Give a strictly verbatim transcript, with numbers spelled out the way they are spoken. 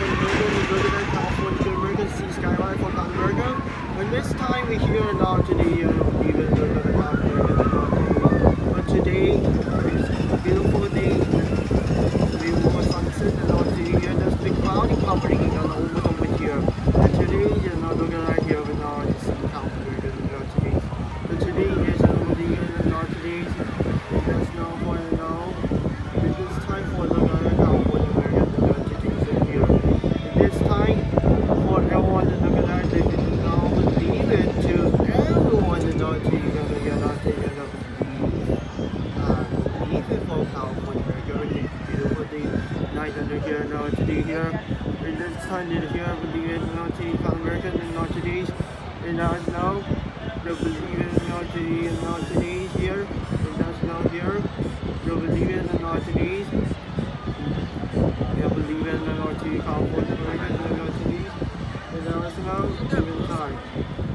American see SkyRide for America. And this time we here now today, you know, even though the but today is a beautiful day. We will sunset and now today here there's big cloudy covering you know, over over here. And today you know looking right here with now it's South America you know, today. So today is over the year and now today there's no for you know it is time for the California American you know, today is here. And this time for everyone to look at that they didn't know believe it to everyone to know to you know you're not taking up night under here now today here and this time to here believe it now today American and not today's and now now they believe it now today and not today's here and that's now here they believe it and not today's they believe it and not today California American and not today's and now it's now even time.